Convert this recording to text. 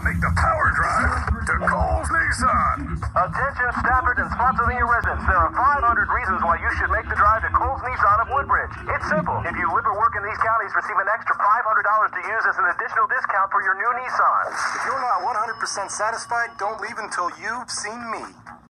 Make the power drive to Coles Nissan. Attention Stafford and Spotsylvania residents. There are 500 reasons why you should make the drive to Coles Nissan of Woodbridge. It's simple. If you live or work in these counties, receive an extra $500 to use as an additional discount for your new Nissan. If you're not 100% satisfied, don't leave until you've seen me.